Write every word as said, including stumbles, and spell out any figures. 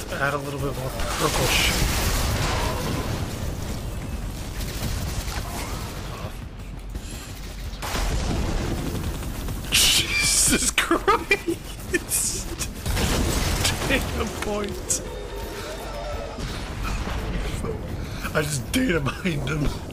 add a little bit more purple shit. Jesus Christ! Data point. I just data mined him.